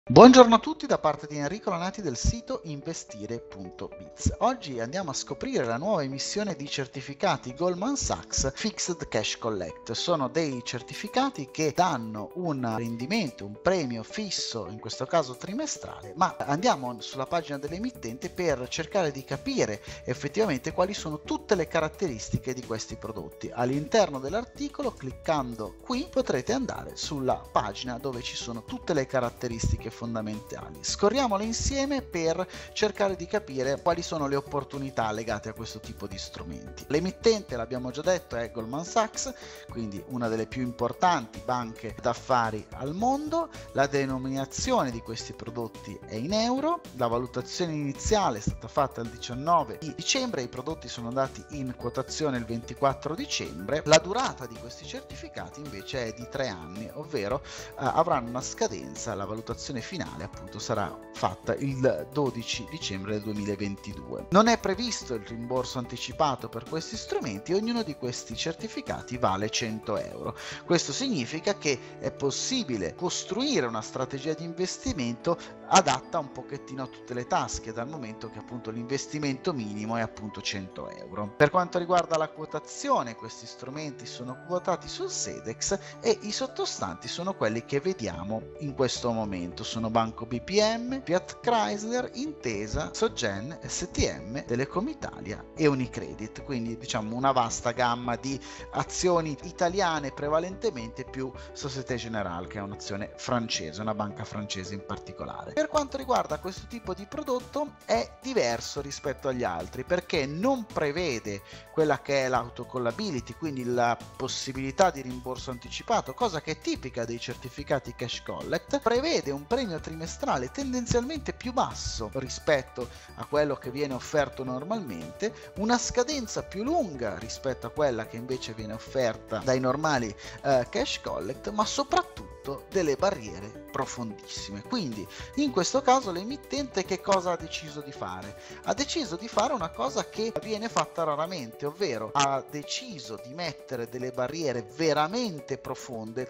Buongiorno a tutti da parte di Enrico Lanati del sito investire.biz. Oggi andiamo a scoprire la nuova emissione di certificati Goldman Sachs Fixed Cash Collect. Sono dei certificati che danno un rendimento, un premio fisso, in questo caso trimestrale, ma andiamo sulla pagina dell'emittente per cercare di capire effettivamente quali sono tutte le caratteristiche di questi prodotti. All'interno dell'articolo, cliccando qui, potrete andare sulla pagina dove ci sono tutte le caratteristiche fondamentali. Scorriamole insieme per cercare di capire quali sono le opportunità legate a questo tipo di strumenti. L'emittente, l'abbiamo già detto, è Goldman Sachs, quindi una delle più importanti banche d'affari al mondo. La denominazione di questi prodotti è in euro, la valutazione iniziale è stata fatta il 19 di dicembre, i prodotti sono andati in quotazione il 24 dicembre. La durata di questi certificati invece è di 3 anni, ovvero avranno una scadenza, la valutazione finale appunto sarà fatta il 12 dicembre del 2022. Non è previsto il rimborso anticipato per questi strumenti, ognuno di questi certificati vale 100 euro. Questo significa che è possibile costruire una strategia di investimento adatta un pochettino a tutte le tasche, dal momento che appunto l'investimento minimo è appunto 100 euro. Per quanto riguarda la quotazione, questi strumenti sono quotati sul Sedex e i sottostanti sono quelli che vediamo in questo momento. Sono Banco BPM, Fiat Chrysler, Intesa, Soggen, STM, Telecom Italia e Unicredit, quindi diciamo una vasta gamma di azioni italiane prevalentemente, più Société Générale, che è un'azione francese, una banca francese in particolare. Per quanto riguarda questo tipo di prodotto è diverso rispetto agli altri perché non prevede quella che è l'autocollability, quindi la possibilità di rimborso anticipato, cosa che è tipica dei certificati cash collect. Prevede un premio trimestrale tendenzialmente più basso rispetto a quello che viene offerto normalmente, una scadenza più lunga rispetto a quella che invece viene offerta dai normali cash collect, ma soprattutto delle barriere profondissime. Quindi in questo caso l'emittente che cosa ha deciso di fare? Ha deciso di fare una cosa che viene fatta raramente, ovvero ha deciso di mettere delle barriere veramente profonde. Il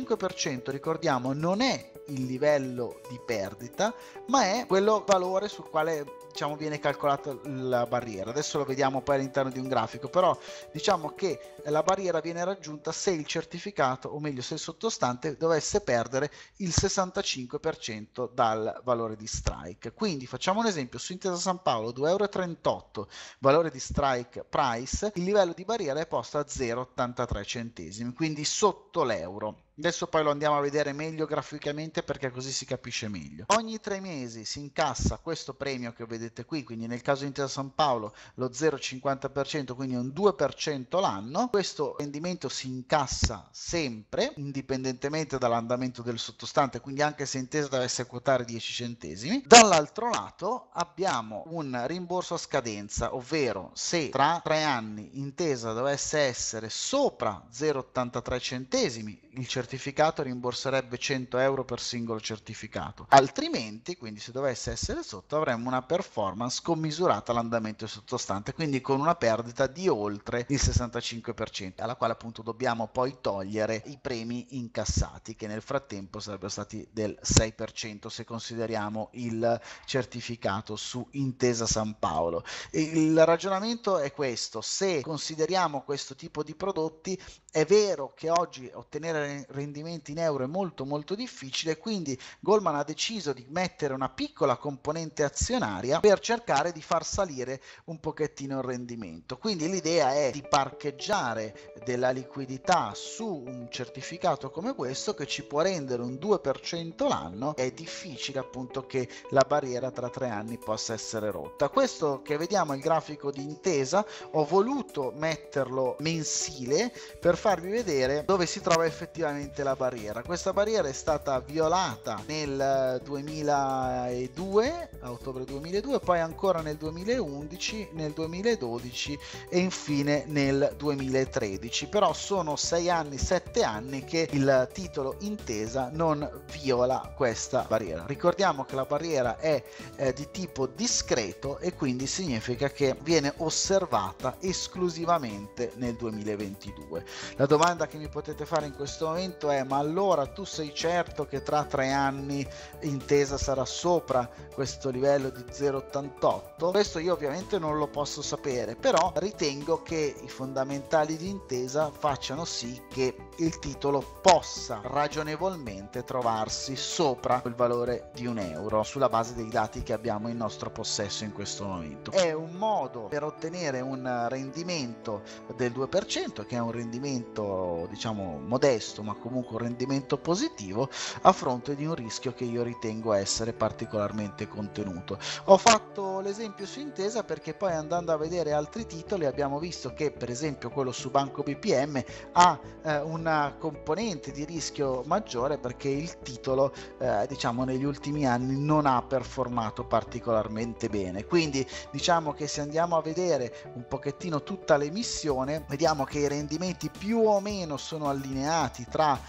35%, ricordiamo, non è il livello di perdita, ma è quello valore sul quale diciamo viene calcolata la barriera. Adesso lo vediamo poi all'interno di un grafico, però diciamo che la barriera viene raggiunta se il certificato, o meglio se il sottostante, dovesse perdere il 65% dal valore di strike. Quindi facciamo un esempio: su Intesa San Paolo 2,38 euro valore di strike price, il livello di barriera è posto a 0,83 centesimi, quindi sotto l'euro. Adesso poi lo andiamo a vedere meglio graficamente perché così si capisce meglio. Ogni 3 mesi si incassa questo premio che vedete qui, quindi nel caso di Intesa San Paolo lo 0,50%, quindi un 2% l'anno. Questo rendimento si incassa sempre, indipendentemente dall'andamento del sottostante, quindi anche se Intesa dovesse quotare 10 centesimi. Dall'altro lato abbiamo un rimborso a scadenza, ovvero se tra 3 anni Intesa dovesse essere sopra 0,83 centesimi, il certificato rimborserebbe 100 euro per singolo certificato, altrimenti, quindi se dovesse essere sotto, avremmo una performance commisurata all'andamento del sottostante, quindi con una perdita di oltre il 65%, alla quale appunto dobbiamo poi togliere i premi incassati, che nel frattempo sarebbero stati del 6% se consideriamo il certificato su Intesa San Paolo. Il ragionamento è questo: se consideriamo questo tipo di prodotti, è vero che oggi ottenere rendimenti in euro è molto difficile, quindi Goldman ha deciso di mettere una piccola componente azionaria per cercare di far salire un pochettino il rendimento. Quindi l'idea è di parcheggiare della liquidità su un certificato come questo, che ci può rendere un 2% l'anno. È difficile appunto che la barriera tra 3 anni possa essere rotta. Questo che vediamo è il grafico di Intesa, ho voluto metterlo mensile per farvi vedere dove si trova effettivamente la barriera. Questa barriera è stata violata nel 2002, a ottobre 2002, poi ancora nel 2011, nel 2012 e infine nel 2013, però sono 6 anni, 7 anni che il titolo Intesa non viola questa barriera. Ricordiamo che la barriera è di tipo discreto e quindi significa che viene osservata esclusivamente nel 2022. La domanda che mi potete fare in questo momento ragionamento è: ma allora tu sei certo che tra 3 anni Intesa sarà sopra questo livello di 0,88? Questo io ovviamente non lo posso sapere, però ritengo che i fondamentali di Intesa facciano sì che il titolo possa ragionevolmente trovarsi sopra il valore di €1 sulla base dei dati che abbiamo in nostro possesso in questo momento. È un modo per ottenere un rendimento del 2%, che è un rendimento diciamo modesto, ma comunque un rendimento positivo, a fronte di un rischio che io ritengo essere particolarmente contenuto. Ho fatto l'esempio su Intesa perché poi, andando a vedere altri titoli, abbiamo visto che per esempio quello su Banco BPM ha una componente di rischio maggiore, perché il titolo diciamo negli ultimi anni non ha performato particolarmente bene. Quindi diciamo che se andiamo a vedere un pochettino tutta l'emissione, vediamo che i rendimenti più o meno sono allineati tra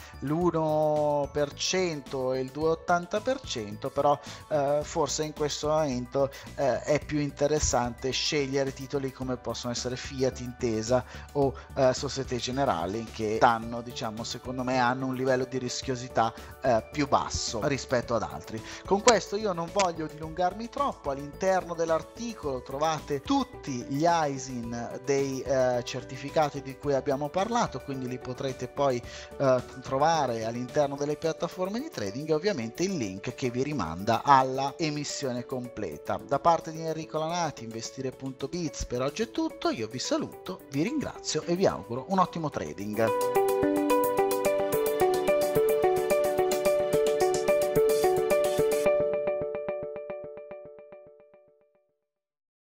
l'1% e il 2,80%, però forse in questo momento è più interessante scegliere titoli come possono essere Fiat, Intesa o Société Générale, che danno, diciamo, secondo me hanno un livello di rischiosità più basso rispetto ad altri. Con questo io non voglio dilungarmi troppo. All'interno dell'articolo trovate tutti gli ISIN dei certificati di cui abbiamo parlato, quindi li potrete poi trovare all'interno delle piattaforme di trading, e ovviamente il link che vi rimanda alla emissione completa. Da parte di Enrico Lanati, investire.biz, per oggi è tutto. Io vi saluto, vi ringrazio e vi auguro un ottimo trading.